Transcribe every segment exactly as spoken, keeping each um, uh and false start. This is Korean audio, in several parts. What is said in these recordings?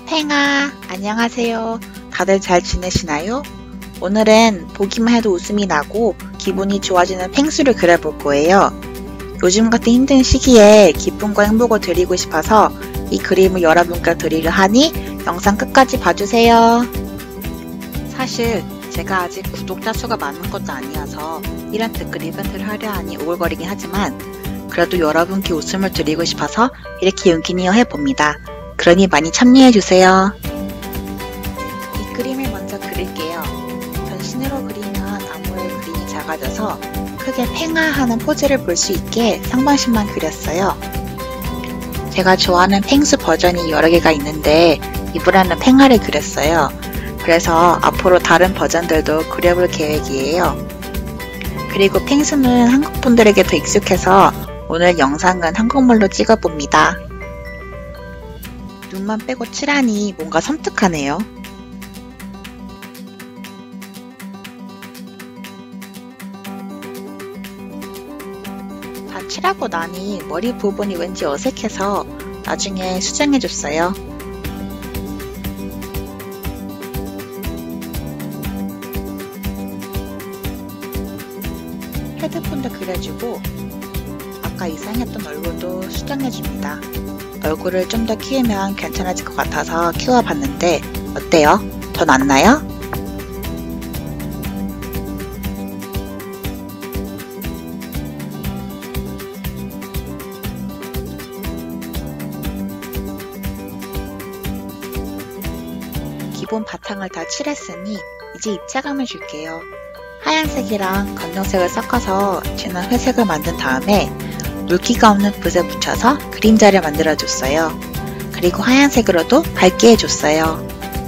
팽아, 안녕하세요. 다들 잘 지내시나요? 오늘은 보기만 해도 웃음이 나고 기분이 좋아지는 펭수를 그려볼 거예요. 요즘 같은 힘든 시기에 기쁨과 행복을 드리고 싶어서 이 그림을 여러분께 드리려 하니 영상 끝까지 봐주세요. 사실 제가 아직 구독자 수가 많은 것도 아니어서 이런 댓글 이벤트를 하려 하니 오글거리긴 하지만 그래도 여러분께 웃음을 드리고 싶어서 이렇게 용기 내어 해봅니다. 그러니 많이 참여해주세요. 이 그림을 먼저 그릴게요. 전신으로 그리면 아무래도 그림이 작아져서 크게 팽아 하는 포즈를 볼 수 있게 상반신만 그렸어요. 제가 좋아하는 펭수 버전이 여러 개가 있는데 이번에는 팽아를 그렸어요. 그래서 앞으로 다른 버전들도 그려볼 계획이에요. 그리고 펭수는 한국분들에게 더 익숙해서 오늘 영상은 한국말로 찍어봅니다. 눈만 빼고 칠하니 뭔가 섬뜩하네요. 다 칠하고 나니 머리 부분이 왠지 어색해서 나중에 수정해줬어요. 헤드폰도 그려주고 아까 이상했던 얼굴도 수정해줍니다. 얼굴을 좀 더 키우면 괜찮아질 것 같아서 키워봤는데 어때요? 더 낫나요? 기본 바탕을 다 칠했으니 이제 입체감을 줄게요. 하얀색이랑 검정색을 섞어서 진한 회색을 만든 다음에 물기가 없는 붓에 묻혀서 그림자를 만들어줬어요. 그리고 하얀색으로도 밝게 해줬어요.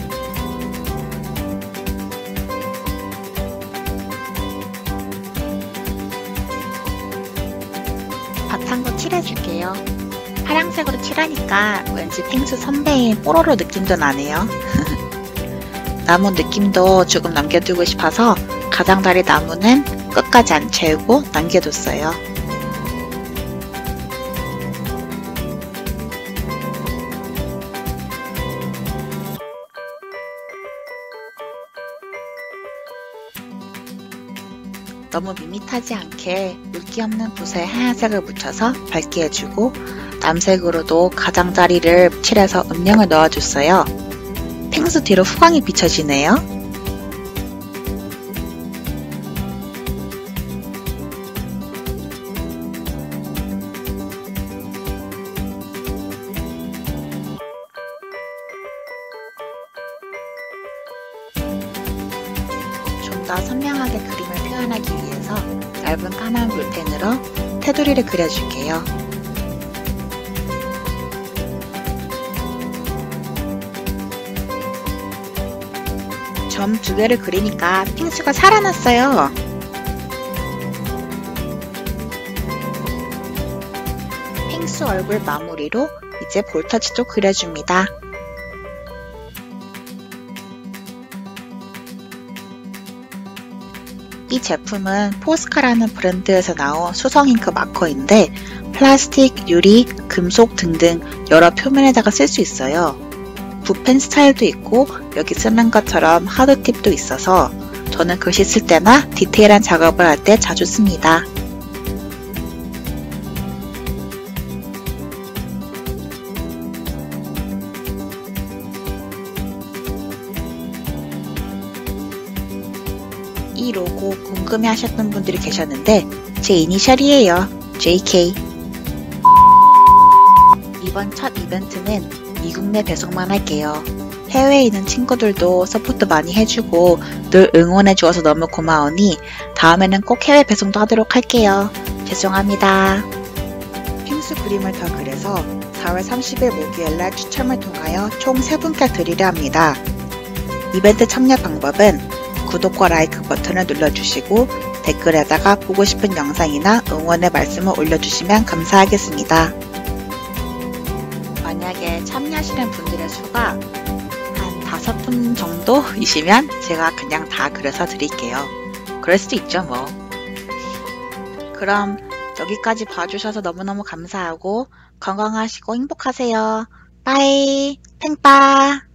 바탕도 칠해줄게요. 파란색으로 칠하니까 왠지 펭수 선배인 뽀로로 느낌도 나네요. 나무 느낌도 조금 남겨두고 싶어서 가장자리 나무는 끝까지 안 채우고 남겨뒀어요. 너무 밋밋하지 않게 물기 없는 붓에 하얀색을 묻혀서 밝게 해주고 남색으로도 가장자리를 칠해서 음영을 넣어줬어요. 펭수 뒤로 후광이 비춰지네요. 좀 더 선명하게 그림을 표현하기 위해서 얇은 까만 볼펜으로 테두리를 그려줄게요. 점 두 개를 그리니까 펭수가 살아났어요. 펭수 얼굴 마무리로 이제 볼터치도 그려줍니다. 이 제품은 포스카라는 브랜드에서 나온 수성 잉크 마커인데 플라스틱, 유리, 금속 등등 여러 표면에다가 쓸 수 있어요. 붓펜 스타일도 있고 여기 쓰는 것처럼 하드팁도 있어서 저는 글씨 쓸 때나 디테일한 작업을 할 때 자주 씁니다. 이 로고 궁금해 하셨던 분들이 계셨는데 제 이니셜이에요. 제이케이. 이번 첫 이벤트는 미국 내 배송만 할게요. 해외에 있는 친구들도 서포트 많이 해주고 늘 응원해주어서 너무 고마우니 다음에는 꼭 해외 배송도 하도록 할게요. 죄송합니다. 펭수 그림을 더 그려서 사월 삼십일 목요일날 추첨을 통하여 총 세 분께 드리려 합니다. 이벤트 참여 방법은 구독과 라이크 버튼을 눌러주시고 댓글에다가 보고 싶은 영상이나 응원의 말씀을 올려주시면 감사하겠습니다. 만약에 참여하시는 분들의 수가 한 다섯 분 정도이시면 제가 그냥 다 그려서 드릴게요. 그럴 수도 있죠 뭐. 그럼 여기까지 봐주셔서 너무너무 감사하고 건강하시고 행복하세요. 빠이 팽빠.